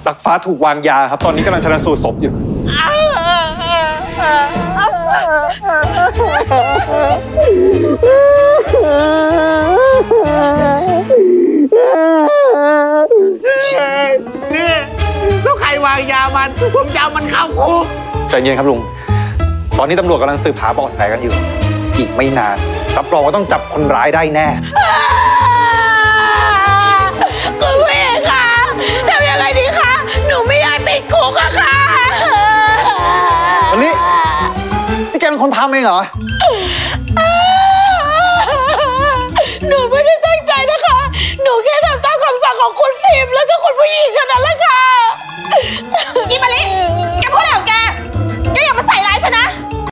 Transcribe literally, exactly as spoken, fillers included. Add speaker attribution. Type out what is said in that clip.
Speaker 1: รักฟ้าถูกวางยาครับตอนนี้กำลังชันสูตรศพอยู่
Speaker 2: นี่แล้วใครวางยามันผมจะเอามันเข้าคุก
Speaker 1: ใจเย็นครับลุงตอนนี้ตำรวจกำลังสืบหาเบาะแสกันอยู่อีกไม่นานรับรองว่าต้องจับคนร้ายได้แน่
Speaker 3: คุณพี่คะทำยังไงดีคะหนูไม่อยากติดคุกอะค่ะ
Speaker 1: วันนี้นี่แกเป็นคนทำเองเหรอ